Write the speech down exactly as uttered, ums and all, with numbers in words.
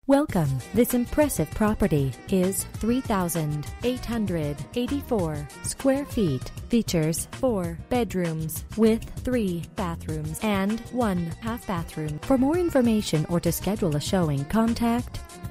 Welcome. This impressive property is three thousand eight hundred eighty-four square feet. Features four bedrooms with three bathrooms and one half bathroom. For more information or to schedule a showing, contact